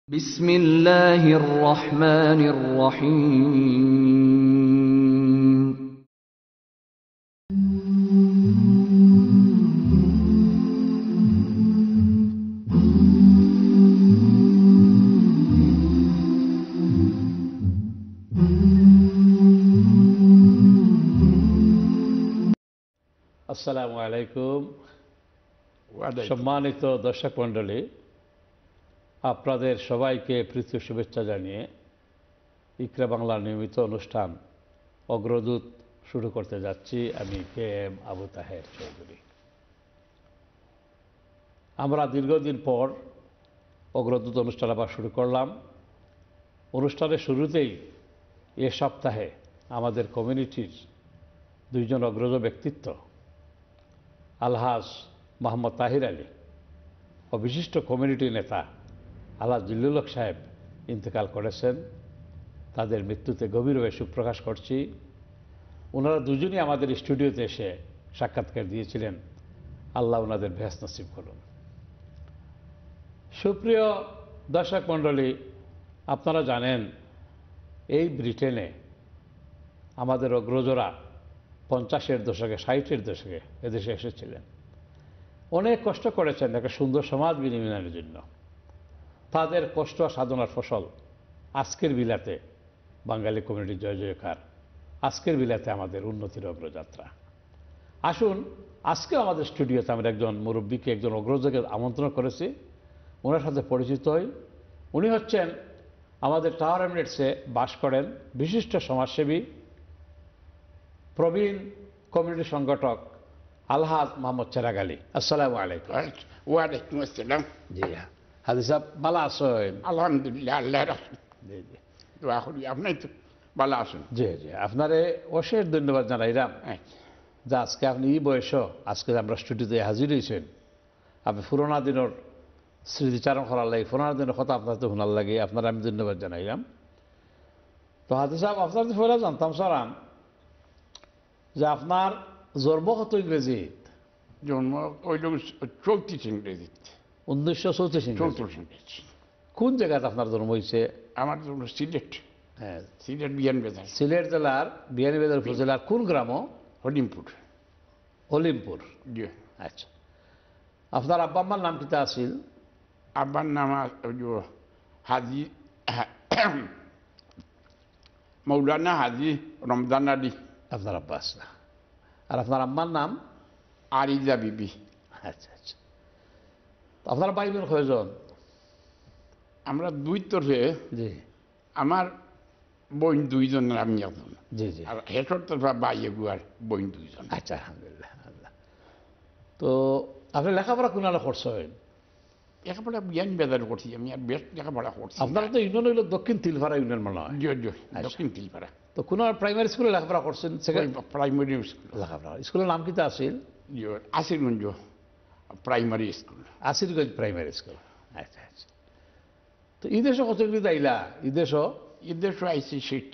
بسم الله الرحمن الرحيم আসসালামু আলাইকুম। সম্মানিত দর্শক মণ্ডলী, আপনাদের সবাইকে প্রীতি শুভেচ্ছা জানিয়ে ইকরা বাংলার নিয়মিত অনুষ্ঠান অগ্রদূত শুরু করতে যাচ্ছি। আমি KM আবু তাহের চৌধুরী। আমরা দীর্ঘদিন পর অগ্রদূত অনুষ্ঠান আবার শুরু করলাম। অনুষ্ঠানের শুরুতেই এ সপ্তাহে আমাদের কমিউনিটির দুইজন অগ্রজ ব্যক্তিত্ব আলহাজ মোহাম্মদ তাহির আলী ও বিশিষ্ট কমিউনিটি নেতা আলহাজ জিল্লুল হক সাহেব ইন্তেকাল করেছেন। তাদের মৃত্যুতে গভীরভাবে শোক প্রকাশ করছি। ওনারা দুজনই আমাদের স্টুডিওতে এসে সাক্ষাৎকার দিয়েছিলেন। আল্লাহ ওনাদের বেহেশত নসিব করুন। সুপ্রিয় দর্শক মণ্ডলী, আপনারা জানেন এই ব্রিটেনে আমাদের অগ্রজরা 50-এর দশকে 60-এর দশকে এদেশে এসেছিলেন। অনেক কষ্ট করেছেন একটা সুন্দর সমাজ বিনিময়ের জন্য। তাদের কষ্ট সাধনার ফসল আজকের বিলাতে বাঙালি কমিউনিটির জয় জয়কার। আজকের বিলাতে আমাদের উন্নতির অগ্রযাত্রা। আসুন, আজকে আমাদের স্টুডিওতে আমরা একজন মুরব্বীকে, একজন অগ্রজকে আমন্ত্রণ করেছি। ওনার সাথে পরিচিত হই। উনি হচ্ছেন আমাদের টাওয়ার এমিরেটসে বাস করেন বিশিষ্ট সমাজসেবী, প্রবীণ কমিউনিটি সংগঠক আলহাজ মোহাম্মদ চেরাগ আলী। আসসালামু আলাইকুম। ওয়ালাইকুম আসসালাম। জি হাজি সাহেব, ভালো আছেন? আলহামদুলিল্লাহ, আল্লাহ জি জি দোয়া করি আপনি তো ভালো আছেন। জি জি আপনারে অশেষ ধন্যবাদ জানাইলাম যে আজকে আপনি এই বয়সও আজকে আমরা স্টুডিওতে হাজির হয়েছেন। আপনি পুরোনা দিনের স্মৃতিচারণ করার লাগে, পুরোনা দিনের কথা আপনার তো শোনার লাগে, আপনার আমি ধন্যবাদ জানাইলাম। তো হাজি সাহেব, আপনার তো ফেরা জানতাম সারাম যে আপনার জন্ম কত ইংরেজি? জন্ম ওই লোক 34 ইংরেজি। 1934 ইংরেজি। কোন জায়গাতে আপনার জন্ম হয়েছে? আমার জন্ম সিলেট। হ্যাঁ, সিলেট বিয়ানীবাজার। সিলেট জেলার বিয়ানীবাজার উপজেলার কোন গ্রাম? হলিমপুর। হলিমপুর। জি। আচ্ছা, আপনার আব্বা আম্মার নাম কিতা আছিল? আব্বার নাম হাজি মৌলানা হাজি রমজান আলী। আপনার আব্বা আছে। আর আপনার আম্মার নাম? আরিজা বিবি। আচ্ছা আচ্ছা। আপনার ভাই বোন কয়জন? আমরা দুই তরফে। জি। আমার বোন দুইজন, আমি একজন। জি জি। আর হেঁটর তরফা ভাই এগুয়ার বোন দুইজন। আচ্ছা, আলহামদুলিল্লাহ। আল্লাহ। তো আপনি লেখাপড়া কোন আলো করছেন? লেখাপড়া বিয়ানীবাজার করছি আমি, আর বেশ লেখাপড়া করছি। আপনারা তো ইউনিয়ন হইল দক্ষিণ তিলপাড়া ইউনিয়ন মনে হয়। দক্ষিণ তিলপাড়া। তো কোন প্রাইমারি স্কুলে লেখাপড়া করছেন? প্রাইমারি স্কুল লেখাপড়া স্কুলের নাম কিতা আছিল? Asirganj primary school. Asirganj primary school. আচ্ছা আচ্ছা। তো এই দেশও কত আইলা? এই দেশও আইসি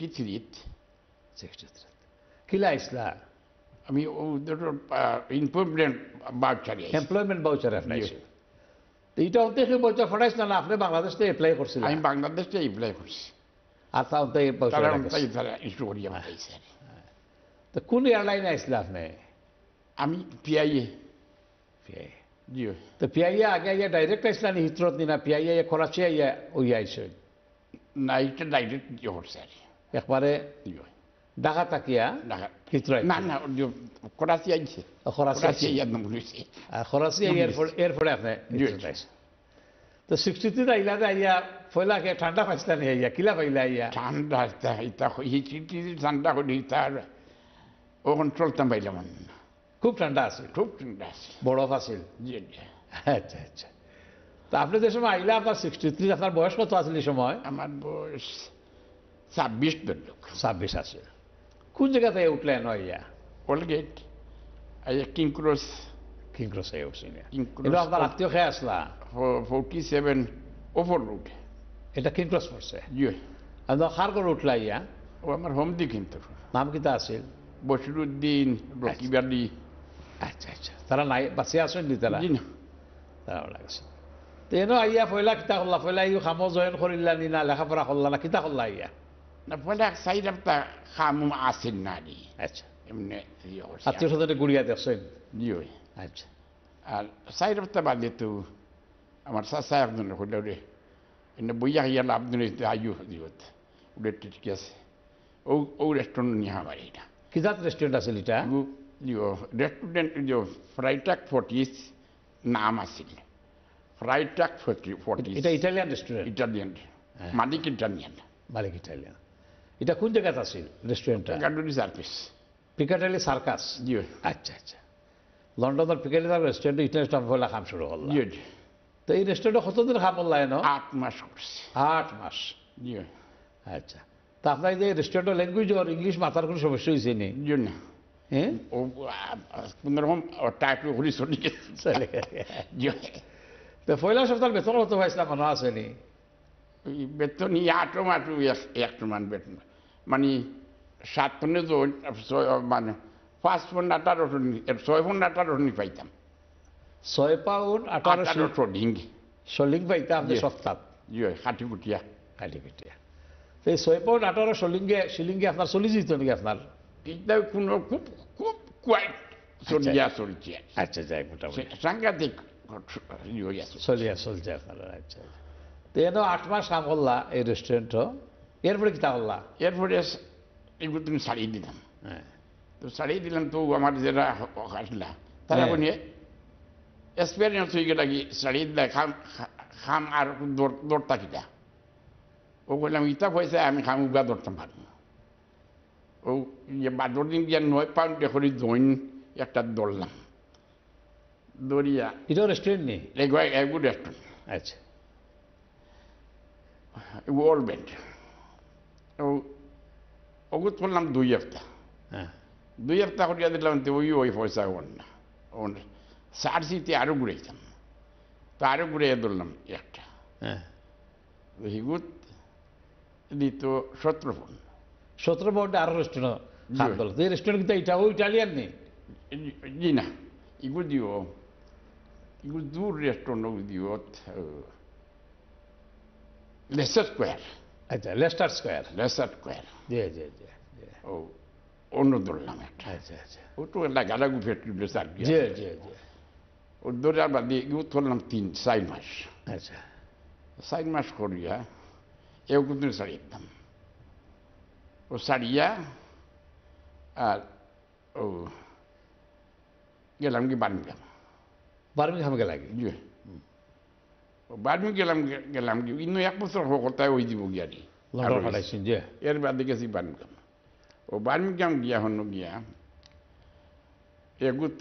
63 কিলা আইসলা? আমি এমপ্লয়মেন্ট বাউচারে। এমপ্লয়মেন্ট বাউচারে আপনি আইসেন। তো এইটা অন্তে বাউচার ফটাইস না, আপনি বাংলাদেশ থেকে অ্যাপ্লাই করছিলেন? আমি বাংলাদেশ থেকে অ্যাপ্লাই করছি। আর তা অন্তে তারা ইস্যু করি আমার। তো কোন এয়ারলাইনে আইসলা আপনি? আমি পিআইএ। জি। তো পিআইএ আগে আইয়া ডাইরেক্ট আইসলা নি হিথ্রোত নি, না পিআইএ করাচি আইয়া ওই আইসেন? না, এটা ডাইরেক্ট করছে আর একবারে ঢাকা তাকিয়া হিথ্রো? না না, করাচি আইছে। করাচি এরপরে আপনি তো 63 আইলা আইয়া পয়লা কে ঠান্ডা পাইছিলেন? আইয়া কিলা পাইলা? আইয়া ঠান্ডা ঠান্ডা করি তার ওখান চলতাম পাইলাম। খুব ঠান্ডা আছে? খুব ঠান্ডা আছে। বরফ আছিল? জি। আচ্ছা আচ্ছা। তো আপনি যে সময় আইলা আপনার 63, আপনার বয়স কত আছিল এই সময়? আমার বয়স 26 ধরল। 26 আছে। কোন জায়গাতে উঠলেন? আইয়া Aldgate King Cross. King Cross আইয়া উঠছি না? এটা আপনার আত্মীয় খেয়ে আসলা? 47 ওভার রোড। এটা কিং ক্রস পড়ছে? জি। আপনার খার করে উঠলা? ইয়া ও আমার হোম দি কিন্তু। নাম কিতা আছিল? বশিরুদ্দিন, রকিব আলী। আচ্ছা আচ্ছা। তারা নাই বাঁচিয়ে আসেন নি? তারা? জি না, তারা লাগছে। তো তেনো আইয়া পয়লা কিতা করলা পয়লা ইউ খামো জয়েন করিলা নি না লেখাপড়া করলা না কিতা করলা আইয়া না পয়লা সাইড আপটা খামু আসেন না নি আচ্ছা এমনি আত্মীয় স্বজনে গুড়িয়া দেখছেন জিও আচ্ছা আর সাইড আপটা বাদে তো আমার চাচা একজন হইল রে এনে বইয়া গিয়া লাভ দিন আয়ু দিওত ওটা ঠিক আছে ও ও রেস্টুরেন্ট নিয়ে আমার এটা কিজাত রেস্টুরেন্ট আছে এটা জিও রেস্টুরেন্ট যে ফ্রাইটাক ফর্টিস নাম আছিল ফ্রাইটাক ফর্টিস এটা ইটালিয়ান রেস্টুরেন্ট ইটালিয়ান মালিক ইটালিয়ান মালিক ইটালিয়ান এটা কোন জায়গাতে আছে রেস্টুরেন্টটা গার্ডুনি সার্ভিস পিকাডেলি সার্কাস জিও আচ্ছা আচ্ছা লন্ডনের পিকাডেলি রেস্টুরেন্ট ইটালিয়ান পয়লা কাম শুরু করলাম জিও তো এই রেস্টুরেন্টে কতদিন খাম করলা এনো 8 মাস করছে 8 মাস জিও আচ্ছা তা আপনার যে রেস্টুরেন্টের ল্যাঙ্গুয়েজ আর ইংলিশ মাথার কোনো সমস্যা হয়েছে নি জিও না হ্যাঁ ও কোনরকম টাইপ করে চলে গেছে জিও তো পয়লা সপ্তাহের বেতন কত পাইছিলাম মনে আছে নি বেতন আটো মাটো একটু মান বেতন মানে 7 পনে মানে 5 পন 18 6 পন 18 পাইতাম 6 পাউন্ড 18 শোলিং শোলিং পাইতাম আপনি সপ্তাহ জিও খাটি কুটিয়া কাটিপিটিয়া এই 6 পাউন্ড 18 শিলিংয়ে আপনার চলি যেত নাকি আপনার এটা কোনো খুব খুব কোয়াইট চলিয়া চলছে আচ্ছা যাই মোটামুটি সাংঘাতিক চলছে আপনার আচ্ছা তো এনো 8 মাস কাম করলা এই রেস্টুরেন্টও এরপরে কিতা করলা এরপরে এগুলো তুমি ছাড়িয়ে দিলাম হ্যাঁ তো ছাড়িয়ে দিলাম তো আমার যারা আসলা তারা বলে এক্সপিরিয়েন্স হয়ে গেল কি ছাড়িয়ে দিলে খাম আর দৌড়তা কিটা ও বললাম ইটা পয়সা আমি খাম উগা দৌড়তাম পারবো ও ইয়ে বাদর দিন গিয়ে 9 পাউন্ড করে জয়েন একটা দৌড়লাম দৌড়িয়া এটাও রেস্টুরেন্ট নেই এগুলো রেস্টুরেন্ট আচ্ছা ওয়ার্ল্ড ব্যান্ড ও ওগুলো করলাম 2 সপ্তাহ হ্যাঁ 2 সপ্তাহ করিয়া দিলাম তো ওই পয়সা ওর না ওর সার্সিতে আরও ঘুরেছিলাম তো আরও ঘুরে ধরলাম একটা হ্যাঁ হিগুত দিত 17 পন 17 পাউন্ডে আরো রেস্টুরেন্ট খাম করলো তো এই রেস্টুরেন্ট কিন্তু এটাও ইটালিয়ান নেই জি না এগুলো দিও এগুলো দূর রেস্টুরেন্ট দিও লেসার স্কোয়ার আচ্ছা লেস্টার স্কোয়ার লেসার স্কোয়ার জি জি জি ও অন্য ধরলাম একটা আচ্ছা আচ্ছা ও তো লাগালাগু ফেটলি লেসার জি জি জি ও ধরার বাদে এগুলো ধরলাম 4 মাস আচ্ছা 4 মাস করিয়া এগুলো ছাড়িয়ে দিতাম ও ছাড়িয়া আর ও গেলাম কি বার্মিংহামে গেলা কি জি ও গেলাম কি ইন্ন 1 বছর হকতায় ওই দিব গিয়ারি লন্ডন পাঠাইছেন যে এর বাদে গেছি বার্মিংহাম ও বার্মিংহাম গিয়া হন গিয়া এগুত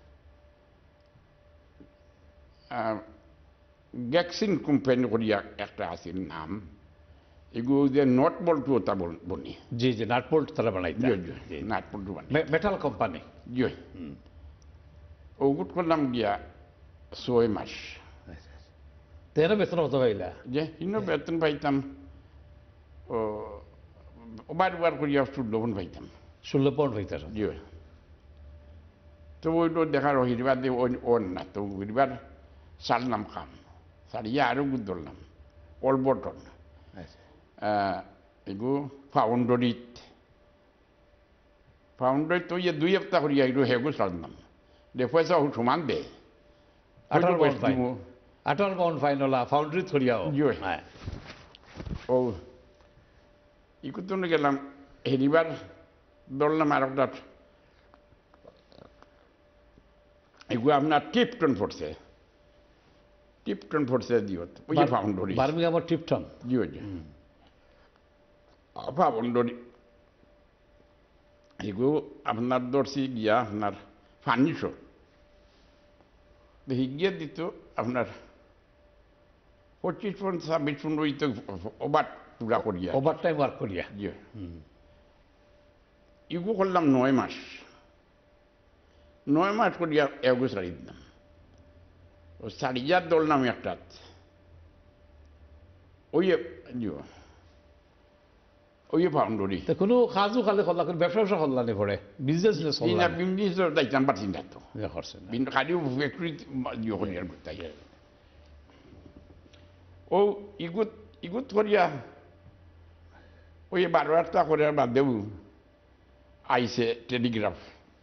গ্যাক্সিন কোম্পানি করিয়া একটা আছে নাম এগুলো যে নট বল্টু ওটা বনি জি জি নাটবোল্ট তারা বানাইতে নাট বল্টু বানি মেটাল কোম্পানি জি ওগুট করলাম গিয়া 6 মাস তেরো বেতন কত পাইলা যে ইন্ন বেতন পাইতাম ও বার করিয়া 16 পন পাইতাম 16 পাউন্ড পাইতাম জি তো ওইটা দেখার হিরবার দিয়ে ওর না তো হিরবার সারলাম কাম সারিয়া আরও গুদ ধরলাম অলবটন এগু ফাউন্ডারিত তো ইয়ে 2 সপ্তাহ করিয়া এগুলো হেগু সারলাম দে পয়সা সমান দে 18 পাউন্ড ফাইন হলা ফাউন্ডারি থরিয়াও ও ইকুতো গেলাম হেরিবার ধরলাম আর একটা এগুলো আপনার টিপটন পড়ছে দিওত ওই যে ফাউন্ডারি বার্মিংহামের টিপটন জি জি ফাউন্ডারি এগুলো আপনার ধরছি গিয়া আপনার 500 দেখি গিয়ে দিত আপনার 25 পন 26 পন ওই তো ওভার পুরা করিয়া ওভার টাইম ওয়ার্ক করিয়া জি এগুলো করলাম 9 মাস 9 মাস করিয়া এগুলো ছাড়িয়ে দিলাম ও ছাড়িয়া দৌড়লাম একটা ওই ফাউন্ডারি তো কোনো কাজও খালি করলা কোনো ব্যবসা করলা নি পড়ে বিজনেস না বিজনেস দাইতাম পারছি না তো করছে খালি ফ্যাক্টরি করিয়ার তাই ও ইগুত ইগুত করিয়া ওই 12টা করে বাদ দেব আইসে টেলিগ্রাফ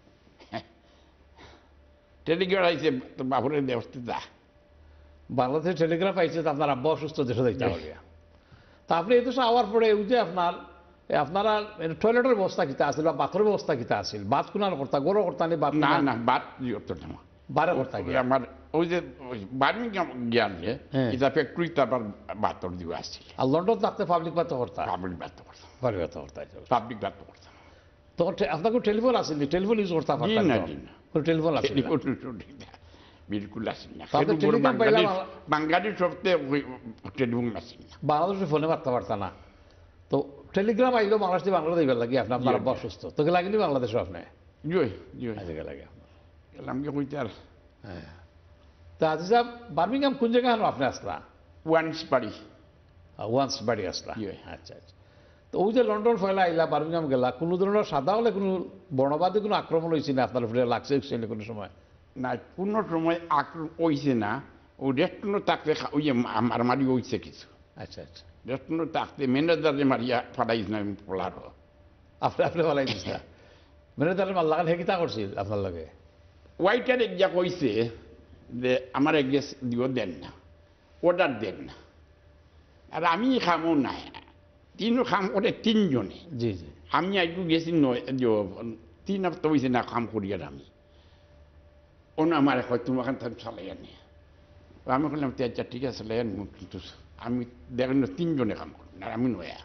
টেলিগ্রাফ আইসে তো বাবুরের দেবস্থিতা বাংলাদেশে টেলিগ্রাফ আইছে তো আপনার আব্বা অসুস্থ দেশে যাইতে হবে তা আপনি এই দেশে আওয়ার পরে ওই যে আপনারা টয়লেটের ব্যবস্থা কিতা আছিল বা বাথরুমের ব্যবস্থা কিতা আছিল বাত কোনার করতা গরো করতা নি বাত না না বাত দিওতো না বারে করতা কি আমার ওই যে বার্মিংহাম জ্ঞান যে এটা ফ্যাক্টরি তারপর বাতর দিও আসছিল আর লন্ডন থাকতে পাবলিক বাত করতা পাবলিক বাত করতাম পাবলিক বাত করতা পাবলিক বাত করতাম তো আপনার কোনো টেলিফোন আছিল টেলিফোন ইউজ করতা পারতা না কোনো টেলিফোন আছিল বিলকুল আসেন না তাহলে টেলিগ্রাম পাইলাম বাঙালির সবচেয়ে টেলিফোন আসেন না বাংলাদেশে ফোনে বার্তা পারতা না তো টেলিগ্রাম আইলো বাংলাদেশে বাংলা দিবার লাগি আপনার আব্বা অসুস্থ তোকে লাগিনি বাংলাদেশে আপনি জয় জয় আজকে লাগে এলাম কি কইতে আর হ্যাঁ তা আজি সাহেব বার্মিংহাম কোন জায়গা হানো আপনি আসলা ওয়ান্স বাড়ি ওয়ান্স বাড়ি আসলা ইয়ে। আচ্ছা আচ্ছা তো ওই যে লন্ডন ফয়লা আইলা বার্মিংহাম গেলা কোনো ধরনের সাদা হলে কোনো বর্ণবাদী কোনো আক্রমণ হয়েছে না আপনার উপরে লাগছে কোনো সময় না কোনো সময় আক্রমণ হইছে না ও রেস্টুরেন্ট থাকতে ওই যে মারামারি হইছে কিছু আচ্ছা আচ্ছা রেস্টুরেন্ট থাকতে ম্যানেজারে মারিয়া ফাটাইছ না আমি পড়ার আপনি বলাই দিস না ম্যানেজারের মাল লাগান হেকিতা করছিল আপনার লগে ওয়াইটার এক যা কইছে যে আমার এক গ্যাস দিও দেন না অর্ডার দেন না আর আমি খামও না তিনও খাম করে তিনজনে জি জি আমি একটু গেছি নয় 3 হপ্তাহ হয়েছে না কাম করি আর আমি অন্য আমার হয় তোমাকে চালাই আনি আমি বললাম আচ্ছা ঠিক আছে কিন্তু আমি দেখেন 3 জনে কাম করি আর আমি নয়া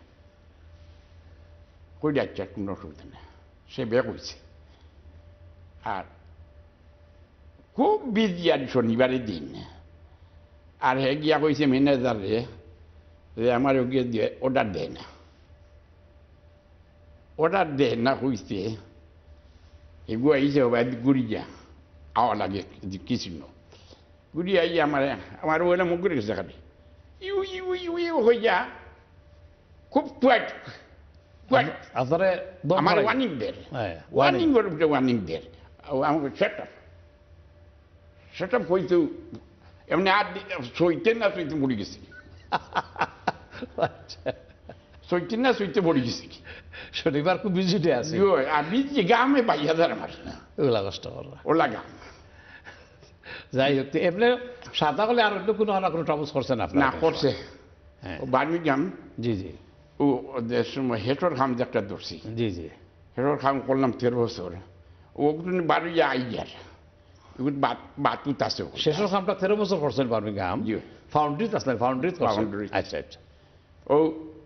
কই যাচ্ছে কোনো অসুবিধা নেই সে বে কইছে আর খুব বিজি আর শনিবারের দিন আর হে গিয়া কইছে ম্যানেজারে যে আমার ওকে দিয়ে অর্ডার দেয় না কইছে এগুলো আইসে গুড়িয়া আওয়া লাগে কিছু গুড়ি আই আমার ওইটা মুখ করে গেছে খালি ইউ ইউ ইউ ইউ হয়ে যা খুব কোয়াইট আপনারা আমার ওয়ার্নিং দের ওয়ার্নিং করে ওয়ার্নিং দের আমাকে সেট আপ হইতে এমনি আর সইতে না সইতে মরে গেছি সইতে না সইতে মরে গেছি শনিবার খুব বিজিটে আছে আর বিজি গামে পাইয়া যার আমার ওগুলা কষ্ট করা ওলা গাম যাই হোক এমনি সাদা হলে আর অন্য কোনো না কোনো ট্রাভেলস করছেন আপনার না করছে হ্যাঁ বার্মিংহাম জি জি ও সময় হেটর খাম যে একটা ধরছি জি জি হেটর খাম করলাম 13 বছর ওগুলো বাড়ি আইয়ার ওগুলো বাতুত আছে শেষের খামটা 13 বছর করছেন বার্মিংহাম জি ফাউন্ড্রিত আসলেন ফাউন্ড্রিত আচ্ছা আচ্ছা ও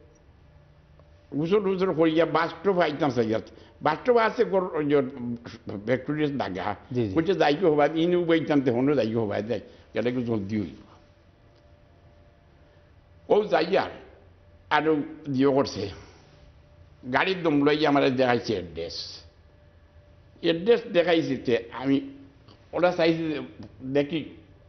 উজোর উজোর করিয়া বাস্তব আইতাম সাইয়াত বাস্তব আছে ফ্যাক্টরির দাগা বলছে যাইকে হবা ইনু বইতাম তে হনো যাইকে হবা দেয় গেলে জলদি হইব ও যাইয়ার আরো দিও করছে গাড়ির দম লইয়া আমার দেখাইছে অ্যাড্রেস দেখাইছে আমি ওরা চাইছে দেখি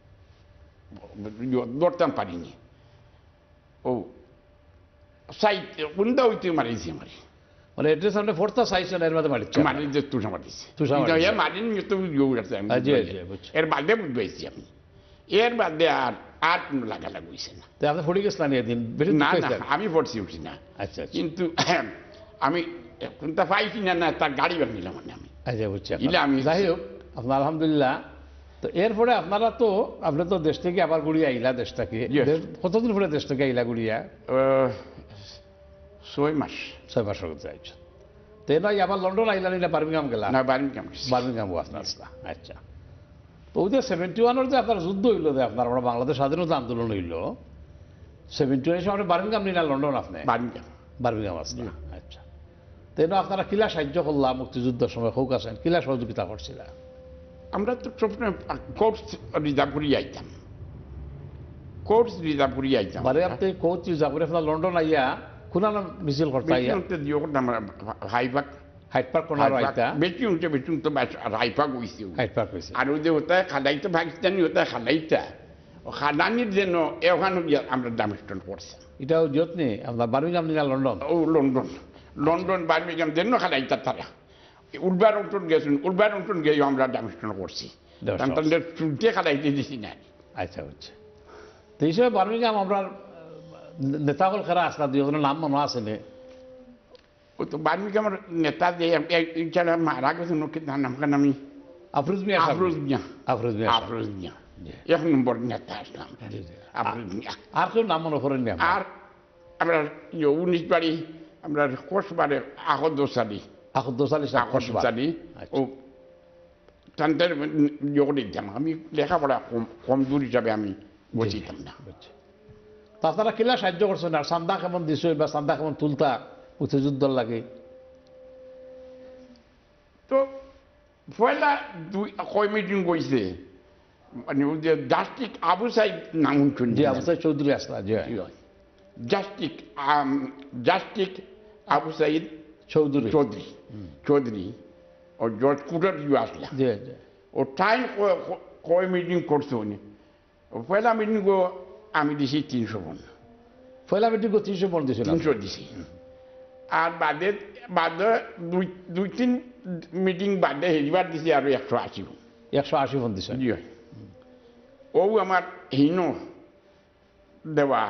দৌড়তাম পারিনি ও সাইট কোনটা হইতে মারিছি আমার মানে অ্যাড্রেস আপনি ফোরটা চাইছেন এর মধ্যে মারিছে মারি যে তুষা মারিছে মারিনি তো এর বাদে বুঝবাইছি আমি এর বাদে আর কোনো লাগালাগ হইছে না তো আপনি ফড়ি গেছিলেন এদিন না আমি পড়ছি উঠি না আচ্ছা কিন্তু আমি কোনটা পাইছি না তার গাড়ি বার নিলাম আমি আচ্ছা বুঝছি আমি যাই হোক আপনার আলহামদুলিল্লাহ তো এরপরে আপনারা তো আপনি তো দেশ থেকে আবার গুড়িয়া আইলা দেশটাকে কতদিন পরে দেশ থেকে আইলা গুড়িয়া 6 মাস যাইছেন তো এবার আবার লন্ডন আইলা নিলে বার্মিংহাম গেলা না বার্মিংহাম আপনার আচ্ছা তো ওই যে 71-এর যে আপনার যুদ্ধ হইল যে আপনার আমরা বাংলাদেশ স্বাধীনতা আন্দোলন হইল 71-এর সময় বার্মিংহাম নিলা লন্ডন আপনি বার্মিংহাম আসলে আচ্ছা তো আপনারা কিলা সাহায্য করলাম মুক্তিযুদ্ধের সময় হোক আছেন কিলা সহযোগিতা করছিলা আমরা তো সবসময় কোর্স রিজার্ভ করিয়ে আইতাম মানে আপনি কোচ রিজার্ভ করে আপনার লন্ডন আইয়া কোন মিছিল করতে আইয়া হাইড পার্ক কোনার আইতা বেটিং তো হাইড পার্ক হইছে আর ওই যে ওটা খাদাইতে পাকিস্তানি ওটা খাদাইতা খাদানির জন্য এখানে আমরা ডামিস্টন করছি এটাও যত নেই আপনার বার্মিংহাম নিলা লন্ডন বার্মিংহাম জন্য খাদাইতা তারা উলভারটন গিয়ে আমরা ডামিস্টন করছি শুনতে খাদাইতে দিছি না আচ্ছা হচ্ছে তো এই সময় বার্মিংহাম আমরা নেতাসকল খেরা আসলা দুজনের নাম মনে আছে নে ও তো বার্মিংহামের নেতা যে এইখানে মারা গেছে নামখান আমি আফরোজ মিয়া আফরোজ মিয়া আফরোজ মিয়া আফরোজ মিয়া 1 নম্বর নেতা আসলাম আফরোজ মিয়া আর কেউ নাম মনে করেন না আর আমরা 19 বাড়ি আমরা কোষবারে আহদ্দোসালি আখদ্দোসালি আহদ্দোসালি ও তান্তের যোগ দিতাম আমি লেখাপড়া কম দূর হিসাবে আমি বসিতাম না তো আপনারা কিলা সাহায্য করছেন আর চান্দা কেমন দিছ বা চান্দা কেমন তুলতা মুক্তিযুদ্ধ লাগে তো পয়লা কয় মিটিং কইছে মানে ওই যে জাস্টিক আবু সাইদ নাম শুনছি জি আবু সাইদ চৌধুরী আসলা জি জাস্টিক আবু সাইদ চৌধুরী চৌধুরী ও জর্জ কুটার আসলা জি জি ও টাইম কয় মিটিং করছে উনি পয়লা মিটিং আমি দিছি 300 পন পয়লা মিটিং 300 পন দিছিল 300 দিছি আর বাদে দুই তিন মিটিং বাদে হেরিবার দিছি আর 180 পন 180 পন দিছে জি ও আমার হিন দেওয়া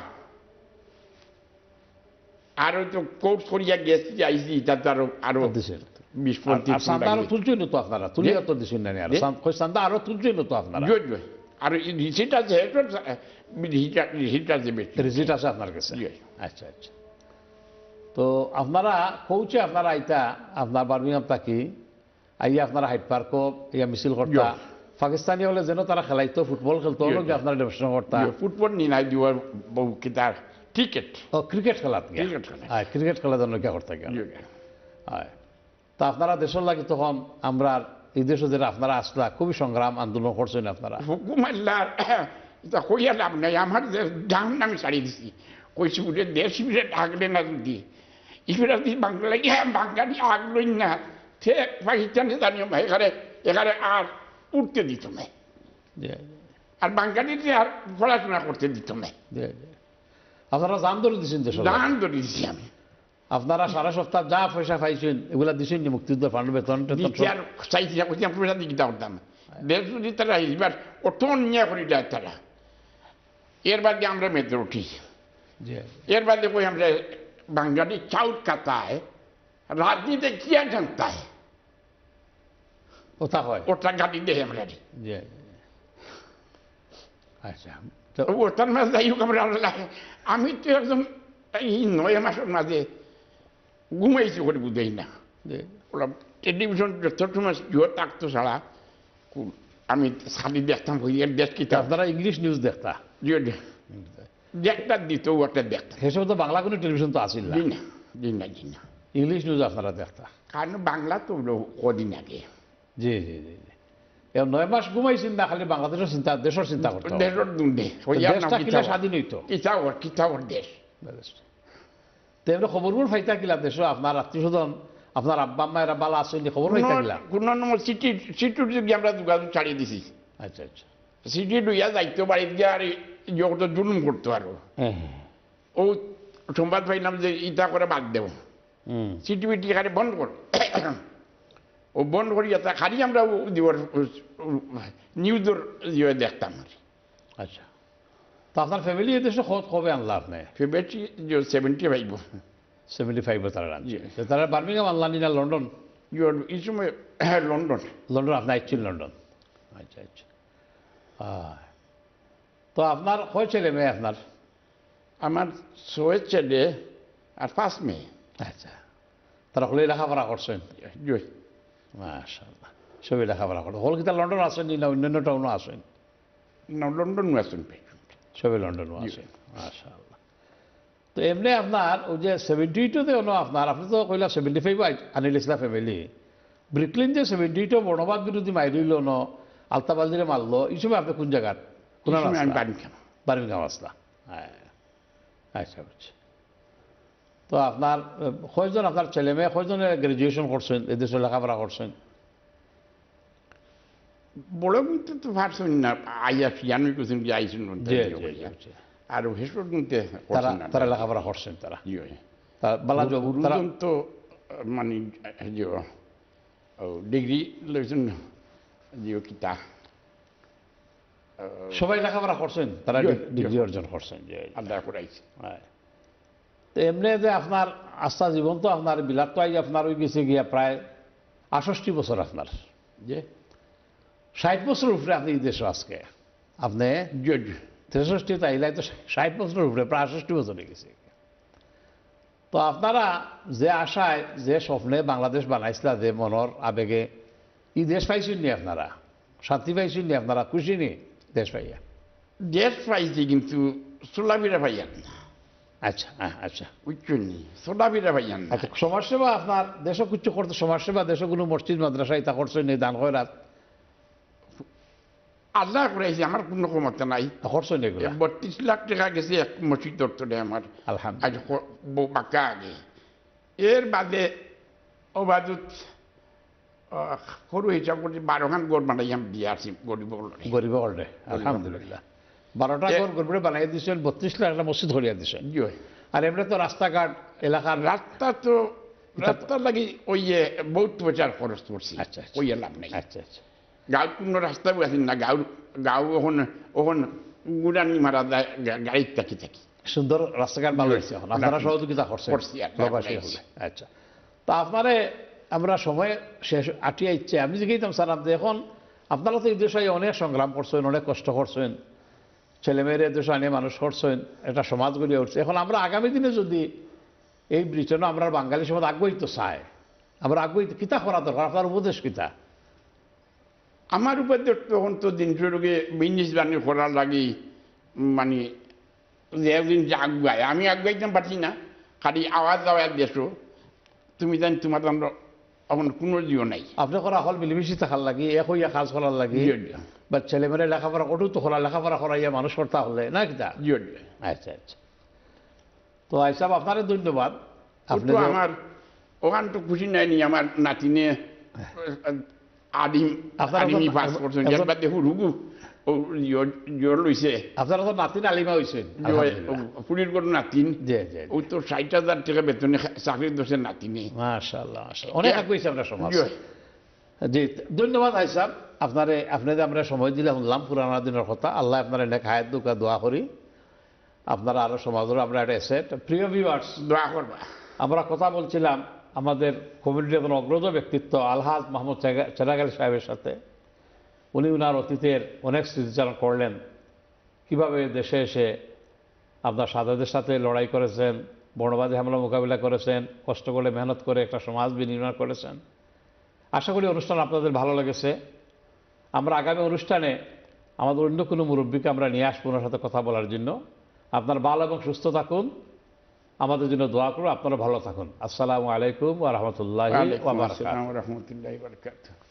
আরো তো কোর্স করিয়া গেছি আইসি তাতে আরো দিছে 20-25 আর চান্দা আরো তুলছেন তো আপনারা তুলিয়া তো দিছেন না আর চান্দা আরো তুলছেন তো আপনারা আর রিসিট আছে রিসিট আছে বেশি রিসিট আছে আপনার কাছে আচ্ছা আচ্ছা তো আপনারা কৌছে আপনারা আইতা আপনার বার্মিংহাম থাকি আইয়া আপনারা হাইট পার্ক ইয়া মিছিল করতা পাকিস্তানি হলে যেন তারা খেলাইতো ফুটবল খেলতো লোক আপনারা ডেমনস্ট্রেশন করতা ফুটবল নি নাই দিওয়ার বহু কিতার ক্রিকেট ও ক্রিকেট খেলাত ক্রিকেট খেলা জন্য কে করতে গেল তা আপনারা দেশের লাগে তখন আমরা এই দেশে যারা আপনারা আসলা খুবই সংগ্রাম আন্দোলন করছেন আপনারা হুকুমাল্লার কইয়া লাভ নাই আমার জান আমি ছাড়িয়ে দিছি কইছি উঠে দেশ বিরে ডাকলে না যদি ইফিরা যদি বাংলা বাঙালি আগলই না সে পাকিস্তানে জানিও এখানে আর উঠতে দিত না আর বাঙালিতে আর পড়াশোনা করতে দিত না আপনারা জান ধরে দিচ্ছেন দেশ জান ধরে দিছি আমি আপনারা সারা সপ্তাহ যা পয়সা পাইছেন এগুলা দিছেন মুক্তিযুদ্ধ ফান্ড বেতন আর চাইছি না কইছি পয়সা দিকে দাম দেশ যদি তারা এবার অত অন্যায় করিলে তারা এর বাদে আমরা মেতে উঠি এর বাদে কই আমরা বাঙালি চাউল কাতায় রাজনীতি কি আর জানতায় ওটা হয় ওটা গাড়ি দেয় আমরা আচ্ছা ওটার মাঝে যাই হোক আমরা আমি তো একদম এই 9 মাসের মাঝে ঘুমাইছি করে বুঝেই না ওরা টেলিভিশন যত সময় জিও থাকতো ছাড়া আমি সারি দেখতাম দেশ কি আপনারা ইংলিশ নিউজ দেখতা জিও দেখটা দিত ওটা দেখতাম সেসব তো বাংলা কোনো টেলিভিশন তো আসিল না জি না ইংলিশ নিউজ আপনারা দেখতা কারণ বাংলা তো কদিন আগে জি জি জি জি 9 মাস ঘুমাইছেন না খালি বাংলাদেশের চিন্তা দেশের চিন্তা করতে দেশের দুন্দে স্বাধীন হইতো কিতাবর দেশ তেমনি খবরগুলো ফাইতা কিলা দেশ আপনার আত্মীয় স্বজন আপনার আব্বা আম্মা এরা বালা আসেন খবর ফাইতা কিলা কোন নম্বর সিটি যদি আমরা যোগাযোগ ছাড়িয়ে দিছি আচ্ছা আচ্ছা সিটি লইয়া যাইতো বাড়িতে গিয়ে আর জগত জুলুম করতো আরো ও সংবাদ পাইলাম যে ইটা করে বাদ দেব সিটি বিটি এখানে বন্ধ কর ও বন্ধ করিয়া তা খালি আমরা নিউজের ইয়ে দেখতাম আচ্ছা তো আপনার ফ্যামিলি এদেশে কবে আনলা আপনি ফেব্রুয়ারি 75 তারা আনছে তারা বার্মিংহাম আনলানি না লন্ডন এই সময় লন্ডন আপনি আইছেন লন্ডন আচ্ছা আচ্ছা তো আপনার কয় ছেলে মেয়ে আপনার আমার 6 ছেলে আর 5 মেয়ে আচ্ছা তারা হলে লেখাপড়া করছেন মাশাআল্লাহ সবই লেখাপড়া করছেন হল কিতা লন্ডন আসেন না অন্যান্য টাউনও আসেন না লন্ডন আসেন সবই লন্ডনও আসেন মাশাআল্লাহ তো এমনি আপনার ওই যে 72তে আপনার আপনি তো কইলা 75 আনিল ইসলাম ফ্যামিলি ব্রিকলিন যে 72 বর্ণবাদ বিরোধী মাইরিল ন আলতাবাজিরে মারলো এই সময় আপনি কোন জায়গার কোন বার্মিংহাম আসলা আচ্ছা বুঝছি তো আপনার কয়জন আপনার ছেলে মেয়ে কয়জনে গ্রাজুয়েশন করছেন এদেশে লেখাপড়া করছেন বড় কিন্তু তো পারছেন না আইয়া ফিয়ানো কিছু আইছেন আর হেসর কিন্তু তারা লেখাপড়া করছেন তারা বালা তো মানে ডিগ্রি লইছেন জিও কিতা সবাই লেখাপড়া করছেন তারা ডিগ্রি অর্জন করছেন আল্লাহ করাইছে তো এমনি যে আপনার আস্থা জীবন তো আপনার বিলাত আই আপনার ওই গেছে গিয়া প্রায় ৬৮ বছর আপনার যে ৬০ বছর উপরে আপনি এই দেশে আজকে আপনি ৬৩ তাইলাই তো ৬০ বছরের উপরে প্রায় ৬৮ বছর হয়ে গেছে। তো আপনারা যে আশায় যে স্বপ্নে বাংলাদেশ বানাইছিলা যে মনের আবেগে এই দেশ পাইছেন নি আপনারা, শান্তি পাইছেন নি আপনারা, খুশি নি দেশ পাইয়া? দেশ পাইছি কিন্তু সোলাবিরা পাইয়ান না। আচ্ছা আচ্ছা বুঝছেন নি, সোলাবিরা পাইয়ান না। আচ্ছা সমাজসেবা আপনার দেশও কিছু করতে, সমাজসেবা দেশও কোনো মসজিদ মাদ্রাসা ইতা করছেন নি, দান খয়রাত আল্লাহ করাইছে, আমার কোনো ক্ষমতা নাই। করছেন এগুলো? ৩২ লাখ টাকা গেছে এক মসজিদ দপ্তরে আমার, আলহামদুলিল্লাহ। আজ বাক্কা আগে। এর বাদে অবাদত সরু হিসাব করে 12খান গড় বানাই আমি দিয়ে আসি গরিব গরিব অর্ডে। আলহামদুলিল্লাহ 12টা গড় গরিবে বানাই দিয়েছেন, 32 লাখ একটা মসজিদ ধরিয়া দিয়েছেন। আর এমনি তো রাস্তাঘাট এলাকার রাস্তার লাগি ওই বহুত প্রচার খরচ করছি। আচ্ছা ওই লাভ নাই। আচ্ছা আচ্ছা গাঁও কোনো রাস্তা আছেন না, গাঁও ওখন গুড়ানি মারা যায় গাড়ির থাকি থাকি। সুন্দর রাস্তাঘাট ভালো হয়েছে, এখন আপনারা সহযোগিতা করছেন প্রবাসী হলে। আচ্ছা তা আপনারে আমরা সময় শেষ আটিয়া ইচ্ছে আমি জিজ্ঞাসা স্যার আপনি এখন আপনারা তো এই দেশে অনেক সংগ্রাম করছেন, অনেক কষ্ট করছেন, ছেলেমেয়েরা দেশে আনিয়ে মানুষ করছেন, একটা সমাজ গড়িয়ে উঠছে। এখন আমরা আগামী দিনে যদি এই ব্রিটেনও আমরা বাঙালি সমাজ আগ্রহী তো চাই, আমরা আগ্রহী কিতা করা দরকার, আপনার উপদেশ কিতা? আমার উপর তখন তো দিন শুরুকে বিজনেস বাণী করার লাগি মানে যেদিন যে আগুয়ায় আমি আগুয়াইতাম পারছি না, খালি আওয়াজ আওয়াজ দেশো তুমি জানি তোমার এখন কোনো জিও নাই। আপনি করা হল মিলিমিশি থাকার লাগি, এক হইয়া কাজ করার লাগি, বা ছেলেমেয়েরা লেখাপড়া কঠোর তো করা, লেখাপড়া করাইয়া মানুষ করতে হলে না কিতা? আচ্ছা আচ্ছা তো আইসাব আপনারে ধন্যবাদ। আপনি আমার ওখান তো খুশি নাইনি, আমার নাতিনে আদিমি পাস করছেন, এর বাদে হুরুগু জোর লইছে। আপনারা তো নাতিন আলিমা হয়েছেন, পুরীর কোনো নাতিন, ওই তো ৬০,০০০ টাকা বেতনে চাকরির দোষে নাতিনে। মাশাআল্লাহ অনেক আগুয়েছে আমরা সমাজ। জি ধন্যবাদ আইসাব আপনাদের আমরা সময় দিলে শুনলাম পুরানা দিনের কথা। আল্লাহ আপনারা নেক হায়াত দুকা দোয়া করি, আপনারা আরো সমাজের আমরা একটা এসেট। প্রিয় ভিউয়ার্স দোয়া করবা। আমরা কথা বলছিলাম আমাদের কমিউনিটির একজন অগ্রজ ব্যক্তিত্ব আলহাজ মোহাম্মদ চেরাগ আলী সাহেবের সাথে। উনি উনার অতীতের অনেক স্মৃতিচারণ করলেন, কীভাবে দেশে এসে আপনার সাদাদের সাথে লড়াই করেছেন, বর্ণবাদী হামলা মোকাবিলা করেছেন, কষ্ট করে মেহনত করে একটা সমাজ বিনির্মাণ করেছেন। আশা করি অনুষ্ঠান আপনাদের ভালো লেগেছে। আমরা আগামী অনুষ্ঠানে আমাদের অন্য কোনো মুরব্বীকে আমরা নিয়ে আসবো ওনার সাথে কথা বলার জন্য। আপনারা ভালো এবং সুস্থ থাকুন, আমাদের জন্য দোয়া করুন, আপনারা ভালো থাকুন। আসসালামু আলাইকুম ওয়া রাহমাতুল্লাহি ওয়া বারাকাতুহু।